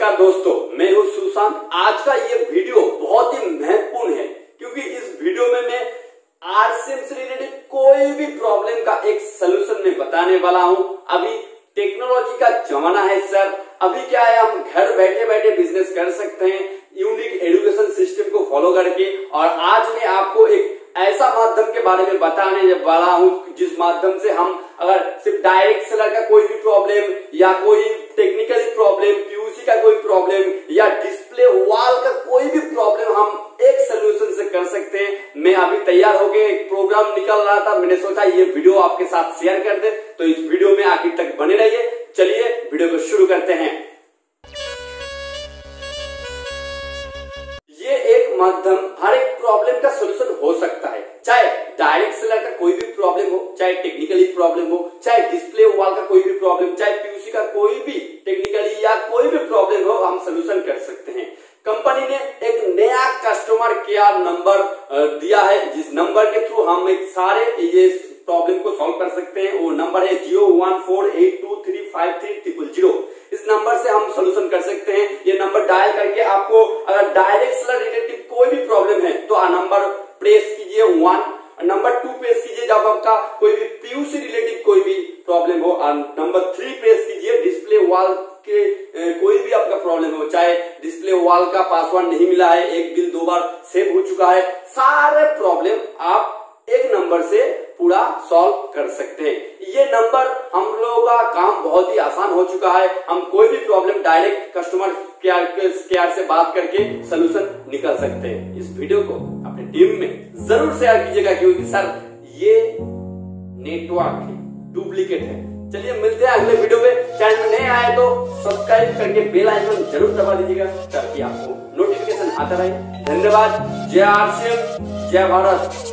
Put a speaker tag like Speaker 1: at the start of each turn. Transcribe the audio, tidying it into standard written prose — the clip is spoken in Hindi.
Speaker 1: नमस्कार दोस्तों, मैं हूं सुशांत। आज का ये वीडियो बहुत ही महत्वपूर्ण है क्योंकि इस वीडियो में मैं आरसीएम से रिलेटेड कोई भी प्रॉब्लम का एक सलूशन में बताने वाला हूं। अभी टेक्नोलॉजी का जमाना है सर। अभी क्या है, हम घर बैठे बैठे बिजनेस कर सकते हैं यूनिक एजुकेशन सिस्टम को फॉलो करके। और आज मैं आपको एक ऐसा माध्यम के बारे में बताने वाला हूं जिस माध्यम से हम अगर सिर्फ डायरेक्ट सेलर का कोई भी प्रॉब्लम या कोई टेक्निकल प्रॉब्लम, पीयूसी का कोई प्रॉब्लम या डिस्प्ले वॉल का कोई भी प्रॉब्लम हम एक सोल्यूशन से कर सकते हैं। मैं अभी तैयार होके एक प्रोग्राम निकल रहा था, मैंने सोचा ये वीडियो आपके साथ शेयर कर दे, तो इस वीडियो में आखिर तक बने रहिए। चलिए वीडियो को शुरू करते हैं। ये एक माध्यम हर एक प्रॉब्लम का सॉल्यूशन हो सकता है, चाहे डायरेक्ट सेलर का कोई भी प्रॉब्लम हो, चाहे टेक्निकली प्रॉब्लम हो, चाहे डिस्प्ले वॉल का कोई भी प्रॉब्लम, चाहे पीयूसी का कोई भी टेक्निकली या कोई भी प्रॉब्लम हो, हम सॉल्यूशन कर सकते हैं। कंपनी ने एक नया कस्टमर केयर नंबर दिया है जिस नंबर के थ्रू हम एक सारे ये प्रॉब्लम को सॉल्व कर सकते हैं। वो नंबर है 0148235300। इस नंबर से हम सॉल्यूशन कर सकते हैं। ये नंबर डायल करके आपको अगर डायरेक्ट सेलर रिलेटेड कोई भी प्रॉब्लम है तो नंबर प्रेस कीजिए 1, नंबर 2 प्रेस कीजिए जब आपका कोई भी पीयूसी रिलेटेड कोई भी प्रॉब्लम हो, और नंबर 3 प्रेस कीजिए डिस्प्ले वॉल के कोई भी आपका प्रॉब्लम हो, चाहे डिस्प्ले वॉल का पासवर्ड नहीं मिला है, एक बिल 2 बार सेव हो चुका है, सारे प्रॉब्लम आप एक नंबर से पूरा सॉल्व कर सकते हैं। ये नंबर हम लोगों का काम बहुत ही आसान हो चुका है। हम कोई भी प्रॉब्लम डायरेक्ट कस्टमर केयर से बात करके सलूशन निकाल सकते हैं। इस वीडियो को अपनी टीम में जरूर शेयर कीजिएगा क्योंकि सर ये नेटवर्क है, डुप्लीकेट है। चलिए मिलते हैं अगले वीडियो में। चैनल में नए आए तो सब्सक्राइब करके बेल आइकन जरूर दबा दीजिएगा ताकि आपको नोटिफिकेशन आता रहे। धन्यवाद। जय आरसीएम, जय भारत।